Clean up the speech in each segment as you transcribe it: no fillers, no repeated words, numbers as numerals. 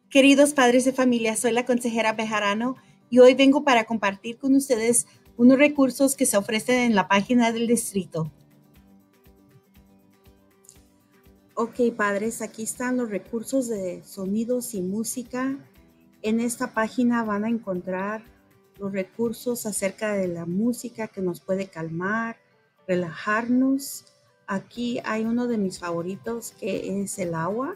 Queridos padres de familia, soy la consejera Bejarano y hoy vengo para compartir con ustedes unos recursos que se ofrecen en la página del distrito. Ok, padres, aquí están los recursos de sonidos y música. En esta página van a encontrar los recursos acerca de la música que nos puede calmar, relajarnos. Aquí hay uno de mis favoritos que es el agua.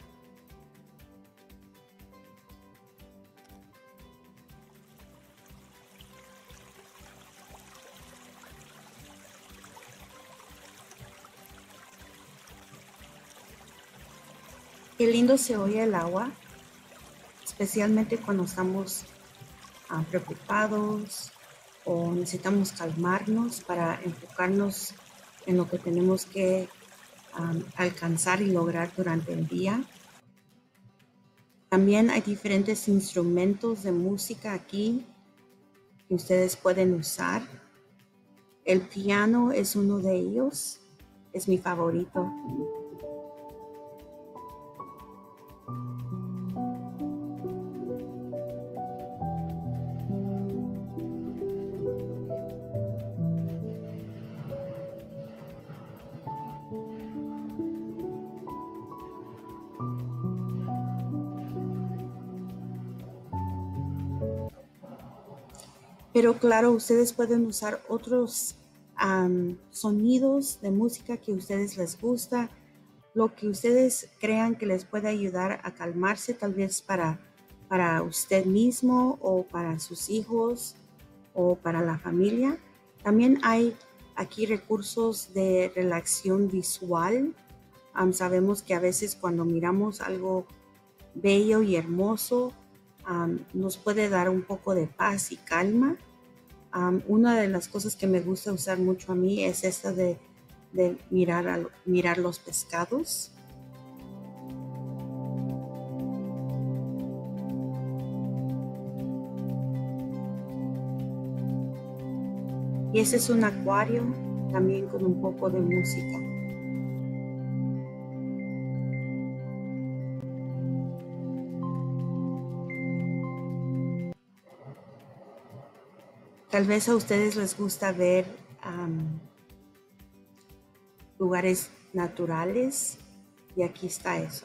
Qué lindo se oye el agua, especialmente cuando estamos preocupados o necesitamos calmarnos para enfocarnos en lo que tenemos que alcanzar y lograr durante el día. También hay diferentes instrumentos de música aquí que ustedes pueden usar. El piano es uno de ellos, es mi favorito. Pero claro, ustedes pueden usar otros sonidos de música que a ustedes les gusta, lo que ustedes crean que les puede ayudar a calmarse, tal vez para usted mismo o para sus hijos o para la familia. También hay aquí recursos de relajación visual. Sabemos que a veces cuando miramos algo bello y hermoso, nos puede dar un poco de paz y calma. Una de las cosas que me gusta usar mucho a mí es esta de mirar los pescados. Y ese es un acuario también con un poco de música. Tal vez a ustedes les gusta ver lugares naturales y aquí está eso.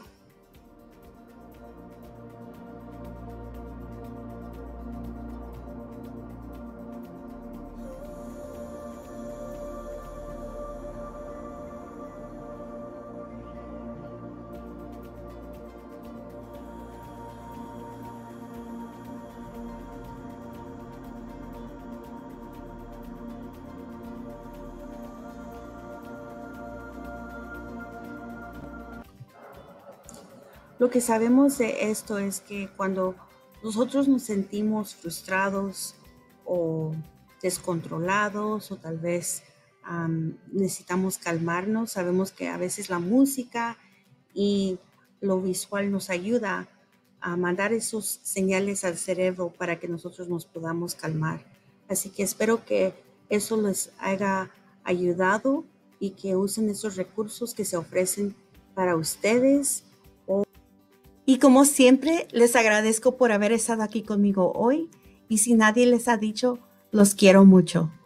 Lo que sabemos de esto es que cuando nosotros nos sentimos frustrados o descontrolados o tal vez necesitamos calmarnos, sabemos que a veces la música y lo visual nos ayuda a mandar esos señales al cerebro para que nosotros nos podamos calmar. Así que espero que eso les haya ayudado y que usen esos recursos que se ofrecen para ustedes. Y como siempre, les agradezco por haber estado aquí conmigo hoy y si nadie les ha dicho, los quiero mucho.